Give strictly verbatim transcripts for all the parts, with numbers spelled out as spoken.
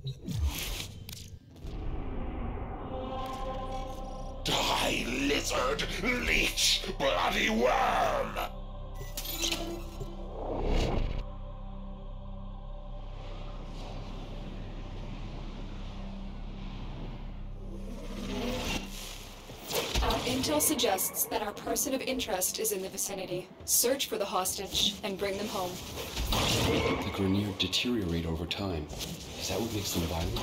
Die, lizard, leech, bloody worm! Intel suggests that our person of interest is in the vicinity. Search for the hostage and bring them home. The Grineer deteriorate over time. Is that what makes them violent?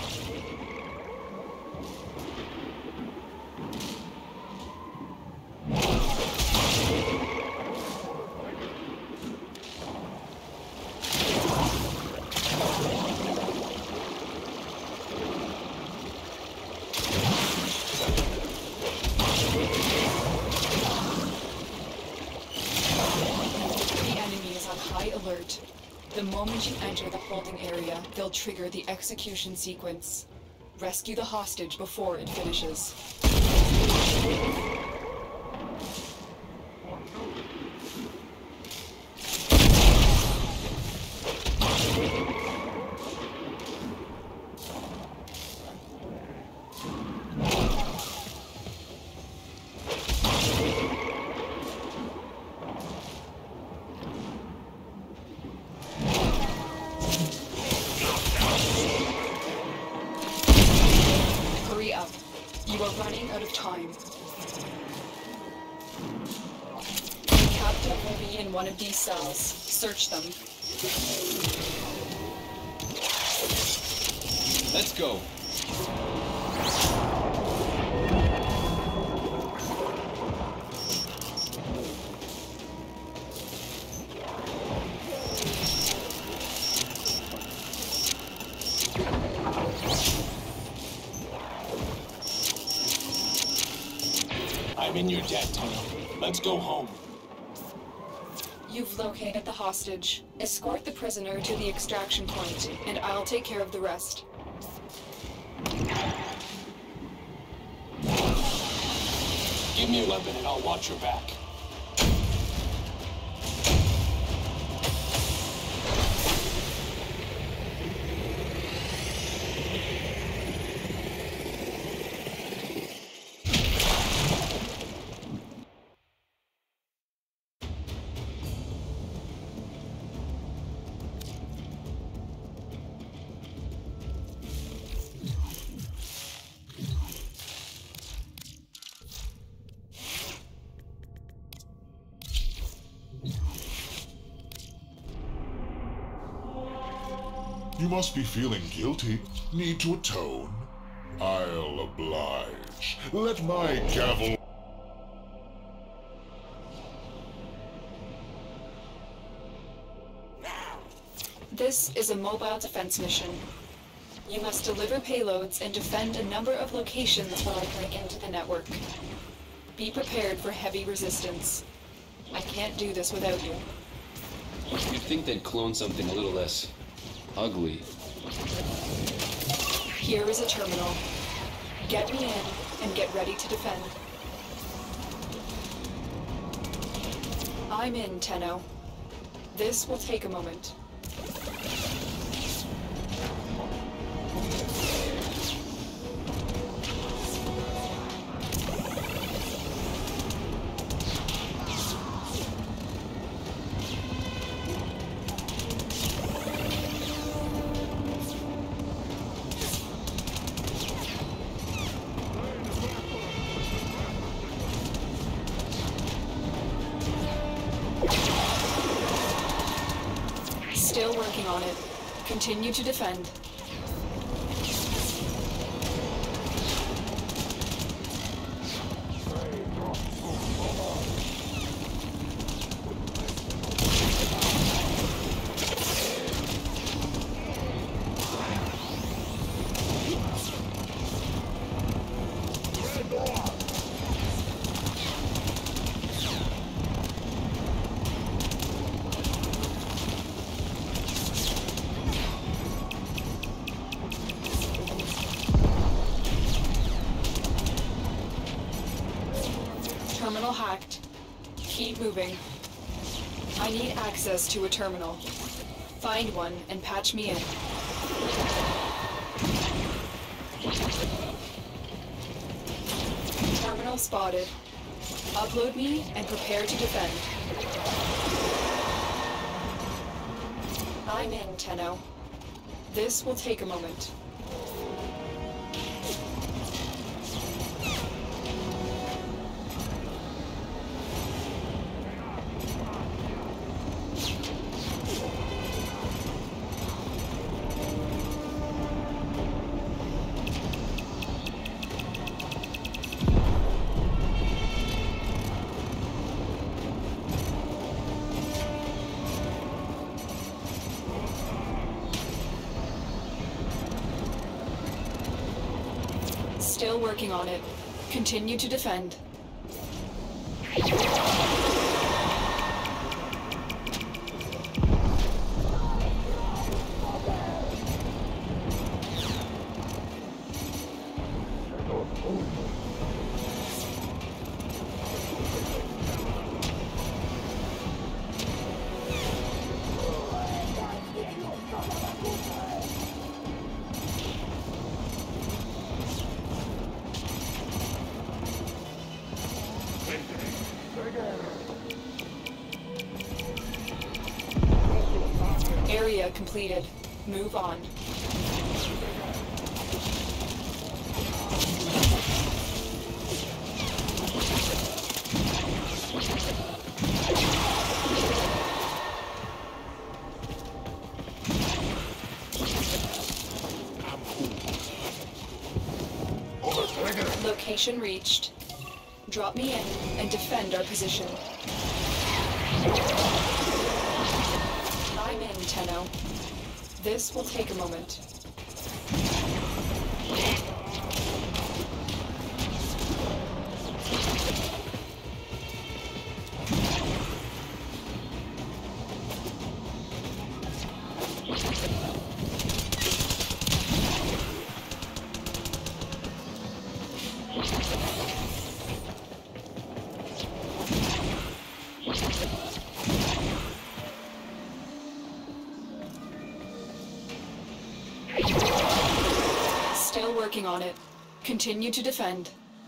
Alert. The moment you enter the holding area, they'll trigger the execution sequence. Rescue the hostage before it finishes. You are running out of time. The captive will be in one of these cells. Search them. Let's go. I'm in your debt, Tunnel. Let's go home. You've located the hostage. Escort the prisoner to the extraction point, and I'll take care of the rest. Give me your weapon and I'll watch your back. You must be feeling guilty. Need to atone? I'll oblige. Let my gavel... This is a mobile defense mission. You must deliver payloads and defend a number of locations while I break into the network. Be prepared for heavy resistance. I can't do this without you. You'd think they'd clone something a little less ugly. Here is a terminal. Get me in and get ready to defend. I'm in, Tenno. This will take a moment. Still working on it. Continue to defend. Terminal hacked. Keep moving. I need access to a terminal. Find one and patch me in. Terminal spotted. Upload me and prepare to defend. I'm in, Tenno. This will take a moment. Still working on it. Continue to defend. Area completed. Move on. Location reached. Drop me in and defend our position. I'm in, Tenno. This will take a moment. Still working on it. Continue to defend.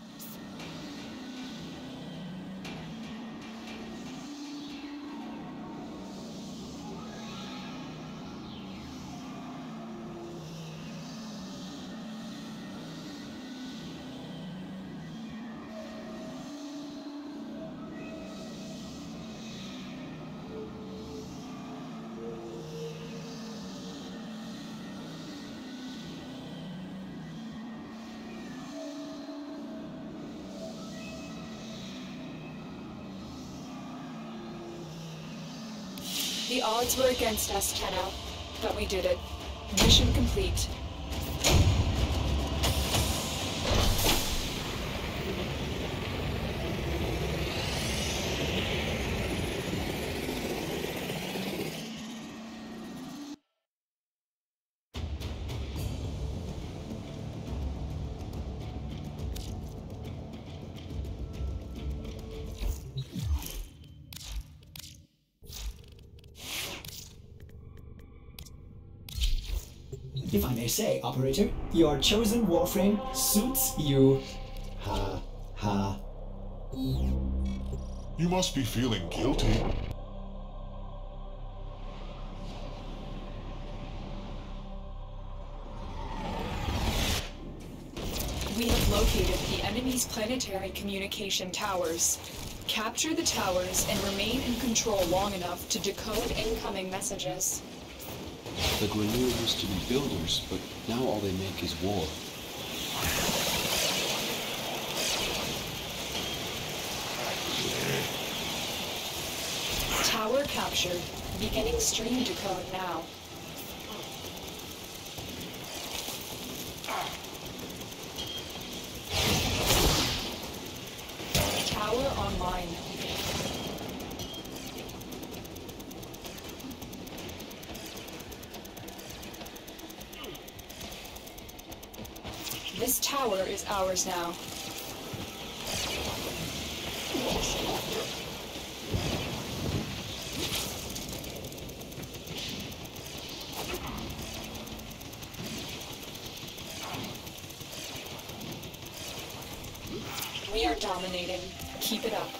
The odds were against us, Tenno, but we did it. Mission complete. If I may say, Operator, your chosen warframe suits you. Ha, ha. You must be feeling guilty. We have located the enemy's planetary communication towers. Capture the towers and remain in control long enough to decode incoming messages. The Grineer used to be builders, but now all they make is war. Tower captured. Beginning stream decode now. Tower online. This tower is ours now. We are dominating. Keep it up.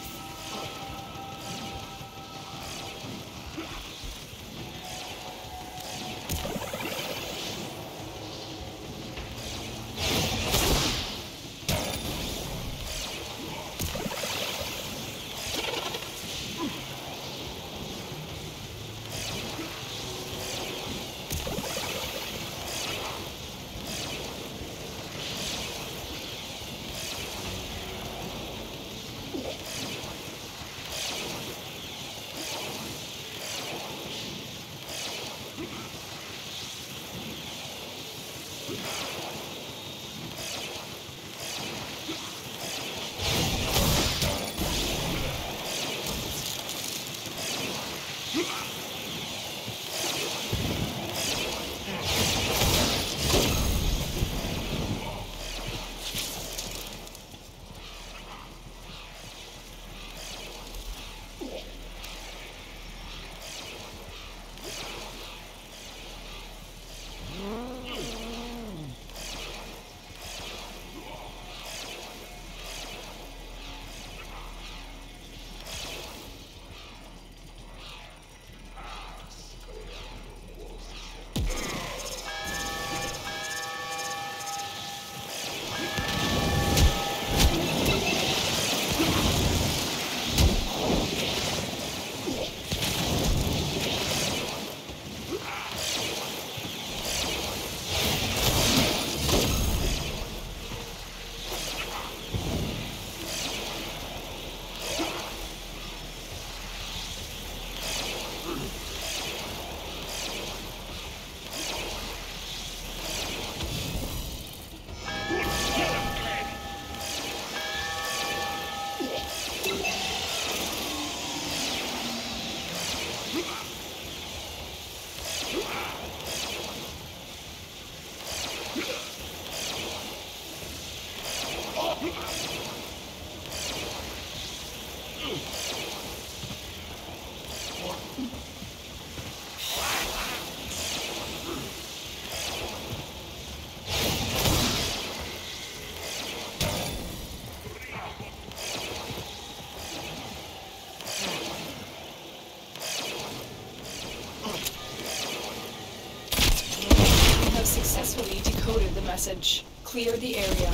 Successfully decoded the message. Clear the area.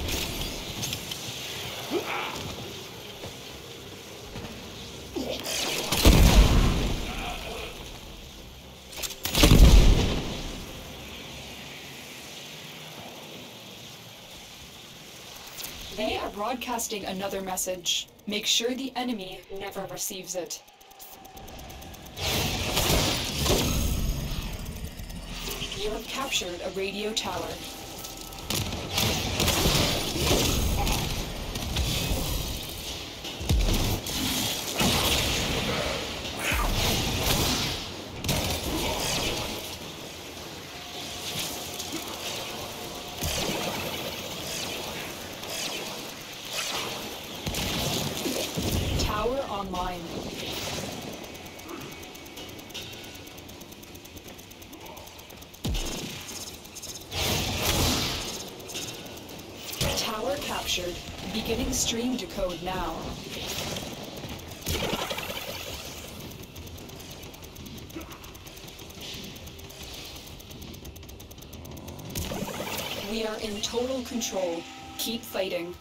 They are broadcasting another message. Make sure the enemy never receives it. You have captured a radio tower. Tower online. Tower captured. Beginning stream decode now. We are in total control. Keep fighting.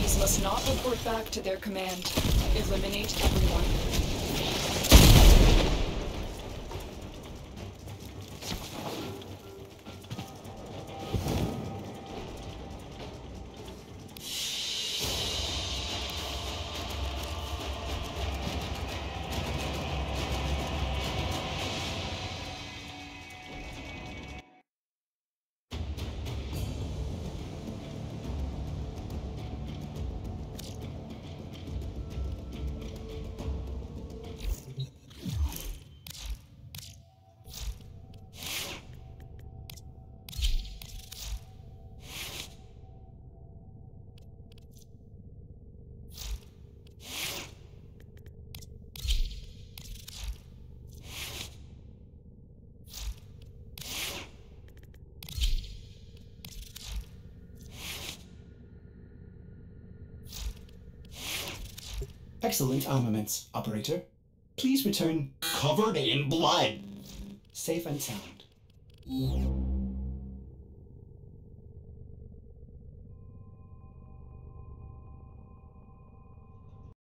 Enemies must not report back to their command. Eliminate everyone. Excellent armaments, operator. Please return covered in blood. Safe and sound.